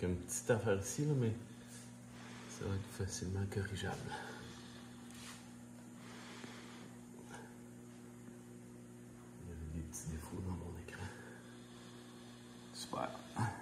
une petite affaire ici, là, mais ça va être facilement corrigeable. Il y avait des petits défauts dans mon écran. Super.